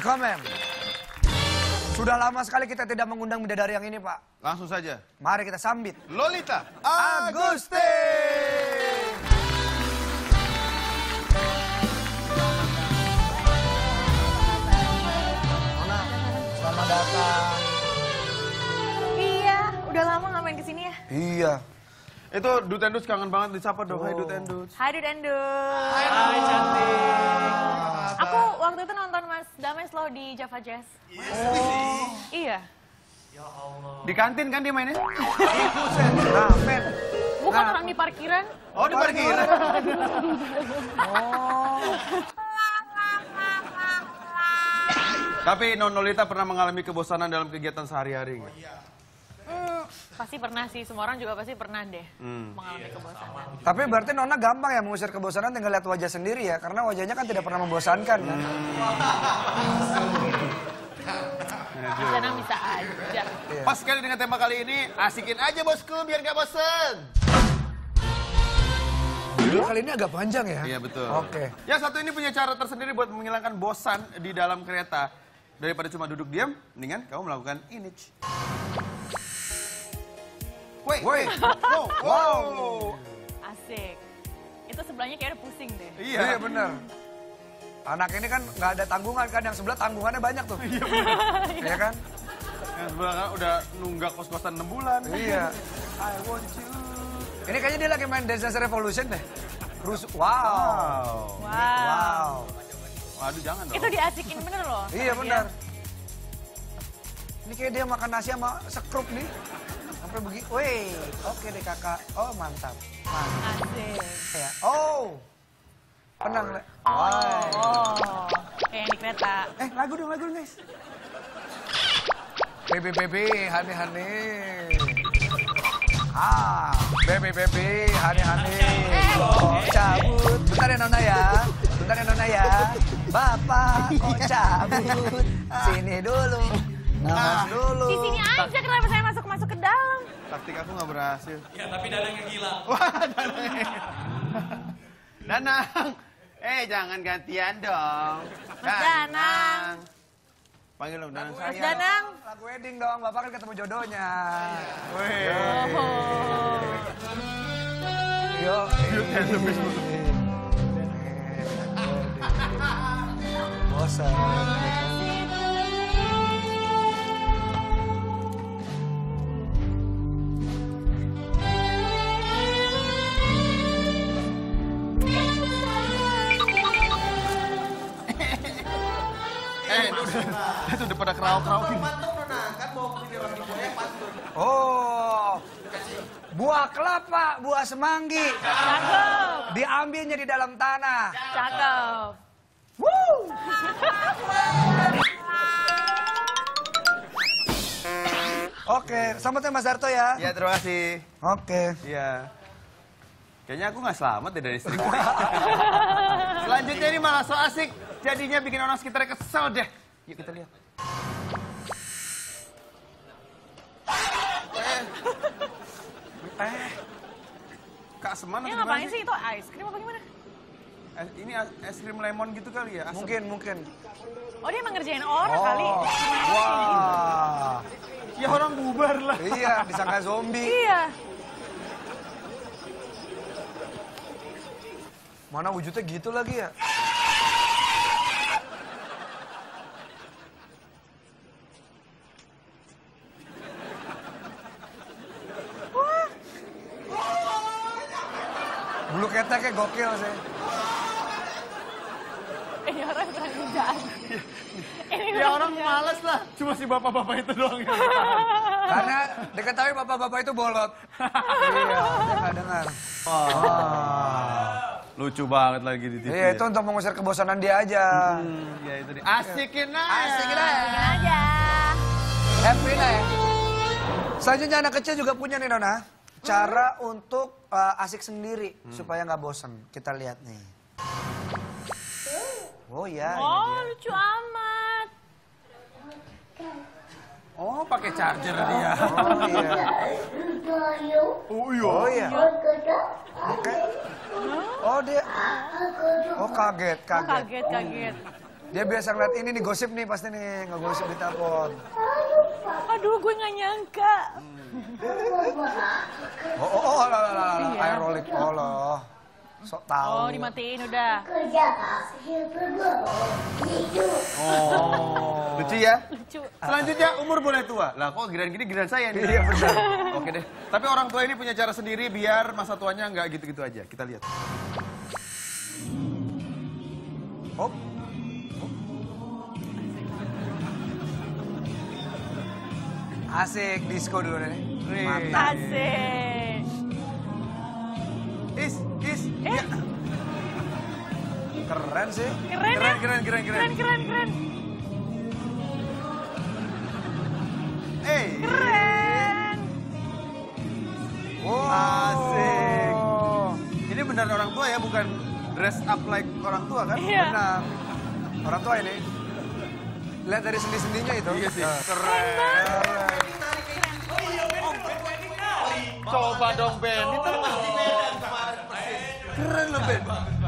Willkommen. Sudah lama sekali kita tidak mengundang bidadari yang ini, Pak. Langsung saja. Mari kita sambit. Lolita Agusti. Nona, selamat datang. Iya, udah lama nggak main kesini ya? Iya. Itu Dut and Duts kangen banget disapa dong. Hai Dut and Duts. Hai Dut and Duts. Hai cantik. Aku waktu itu nonton Mas Dames loh di Java Jazz. Oh. Iya. Di kantin kan dia mainnya? Nah, men. Bukan Nah. orang di parkiran. Oh di parkiran. Oh. Tapi Non Lolita pernah mengalami kebosanan dalam kegiatan sehari-hari. Pasti pernah sih, semua orang juga pasti pernah deh mengalami kebosanan. Tapi berarti Nona gampang ya mengusir kebosanan tinggal lihat wajah sendiri ya, karena wajahnya kan tidak pernah membosankan kan. Karena bisa aja. Pas sekali dengan tema kali ini, asikin aja bosku biar gak bosen. Video kali ini agak panjang ya? Iya betul. Oke. Yang satu ini punya cara tersendiri buat menghilangkan bosan di dalam kereta. Daripada cuma duduk diam, mendingan kamu melakukan ini. Woi, wow. Asik. Itu sebelahnya kayak udah pusing deh. Iya bener. Anak ini kan nggak ada tanggungan kan, yang sebelah tanggungannya banyak tuh. Iya kan? Yang sebelah kan udah nunggak kos-kosan 6 bulan. Iya. I want you. Ini kayaknya dia lagi main Dance Dance Revolution deh. Wow. Wow. Waduh jangan dong. Itu diasikin bener loh. Iya sama benar. dia. Ini kayak dia makan nasi sama sekrup nih. Sampai begini. Wih, oke deh kakak. Oh mantap. Mantap. Asik. Ya. Oh. Tenang, Le. Oh. Kayak yang di kereta. Lagu dong guys. Baby, honey. Baby, honey. Kok cabut. Bentar ya Nona ya. Bapak kok cabut. Sini dulu. Nafas dulu. Di sini aja, kenapa saya masuk ke dalam? Taktik aku nggak berhasil. Ya, tapi dadangnya gila. Wah, Danang. Jangan gantian dong. Mas Danang. Panggil dong Danang Mas sayang. Danang. Lagu wedding dong, Bapak kan ketemu jodohnya. Wih. Yo. Bosan. Itu udah pada kerau-kerau gini. Oh. Buah kelapa, buah semanggi. Cakep. Diambilnya di dalam tanah. Cakep. Woo! Oke, selamat ya Mas Darto ya. Ya terima kasih. Oke. Iya. Kayaknya aku nggak selamat deh dari istriku. Selanjutnya ini malah so asik. Jadinya bikin orang sekitar kesel deh. Yuk kita lihat. Kak Seman Ini atau ngapain gimana sih? Itu ice cream apa gimana? Ini es krim lemon gitu kali ya? Asem. Mungkin. Oh dia emang ngerjain orang kali. Wah. Ya orang bubar lah. Iya, disangka zombie. Iya. Mana wujudnya gitu lagi ya? Bulu keteknya gokil sih. Ini orang kurang kerjaan. Ya orang males lah. Cuma si bapak-bapak itu doang ya. Karena diketahui bapak-bapak itu bolot. Iya, dia nggak dengar. Lucu banget lagi di TV. Iya, itu untuk mengusir kebosanan dia aja. Ya itu dia. Asikin aja. Asikin aja. Bikin aja. Happy lah ya. Selanjutnya anak kecil juga punya nih Nona. Cara untuk asik sendiri supaya nggak bosen. Kita lihat nih. Oh ya. Oh lucu amat. Oh pakai charger dia. Oh iya. Oh iya. Oh iya. Oke. Oh dia. Oh kaget. Kaget. Dia biasa ngeliat ini nih, gosip nih pasti nih, ngegosip di telepon. Aduh, gue nggak nyangka. Air rolling, loh. Sok tahu. Oh, dimatiin udah. Lucu ya? Lucu. Selanjutnya umur boleh tua. Lah kok giliran gini giliran saya nih. Iya benar. Oke deh. Tapi orang tua ini punya cara sendiri biar masa tuanya nggak gitu-gitu aja. Kita lihat. Hop. Asik, disco dulu nih. Mantap. Asik. Is. Eh, Keren sih. keren ya? Keren. Keren. Keren. Wow. Asik. Ini benar orang tua ya, bukan dress up like orang tua kan? Iya. Benar. Orang tua ini. Lihat dari sendi-sendinya itu. Iya sih. Keren. Coba dong Ben, itu keren loh Ben.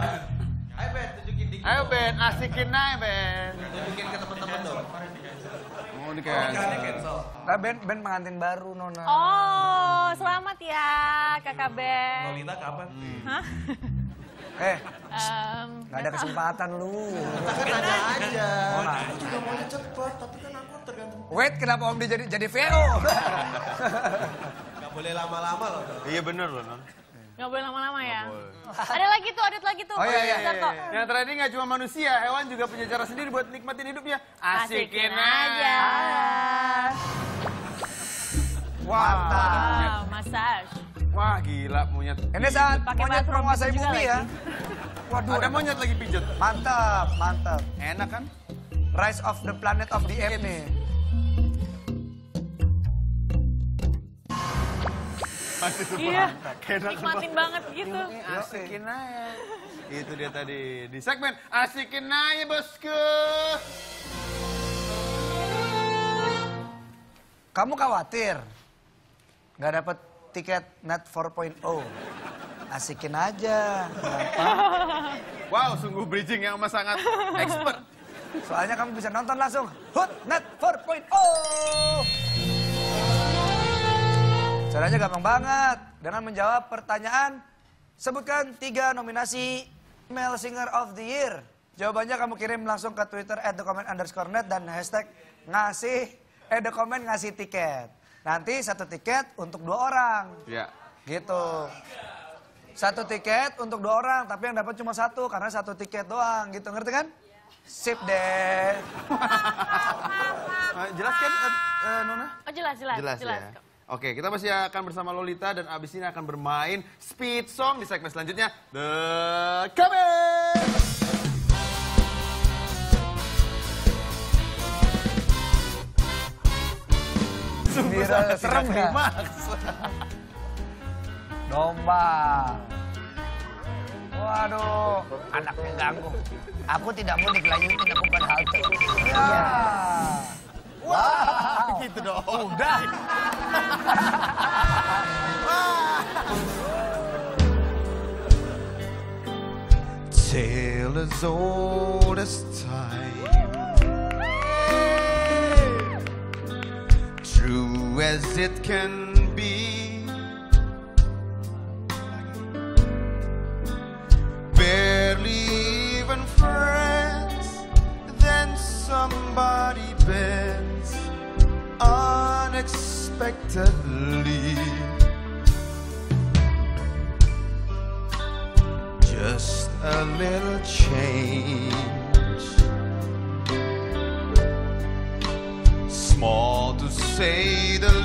Ayo Ben, asikin aja Ben. Tunjukin ke teman-teman dong. Oh di cancel. Nah, Ben pengantin baru, Nona. Oh, selamat ya Kakak Ben. Lolita kapan? Hah? Nggak ada kesempatan lu. Ada aja. Oh, nah. Aku juga maunya cepet, tapi kan aku tergantung. Wait, kenapa Om jadi VO? Gak boleh lama-lama loh. Iya bener loh Non. Nggak boleh lama-lama ya. Ada lagi tuh. Oh, iya. Zarko. Yang terakhir ini nggak cuma manusia, hewan juga punya cara sendiri buat nikmatin hidupnya. Asikin aja. Mantap. Wow, massage. Wah gila monyet. Ini saat Pakai monyet bathroom menguasai juga bumi ya. lagi. Waduh, Ada monyet lagi pijat. mantap. Enak kan? Rise of the Planet of the Apes nih. Masih super Iya, Enak nikmatin banget gitu. Asikin aja. Itu dia tadi di segmen Asikin aja bosku. Kamu khawatir nggak dapet tiket Net 4.0? Asikin aja. Wow, sungguh bridging yang amat sangat expert. Soalnya kamu bisa nonton langsung HUT Net 4.0. Caranya gampang banget. Dengan menjawab pertanyaan, sebutkan 3 nominasi Male Singer of the Year. Jawabannya kamu kirim langsung ke Twitter @thecommand_net dan hashtag ngasih tiket. Nanti 1 tiket untuk 2 orang. Ya. Gitu. 1 tiket untuk 2 orang, tapi yang dapat cuma 1 karena 1 tiket doang. Gitu, ngerti kan? Sip deh. Jelas kan Nona? Oh jelas. Jelas ya. Oke, kita masih akan bersama Lolita dan abis ini akan bermain speed song di segmen selanjutnya. The Comment! Serem ya? Domba. Waduh, anaknya ganggu. Aku tidak mau digelayutin, aku pada halte. Iya. Wah, Gitu dong. udah. Tale as old as time, true as it can be. Barely even friends, then somebody bends unexpectedly. Just a little change, small to say the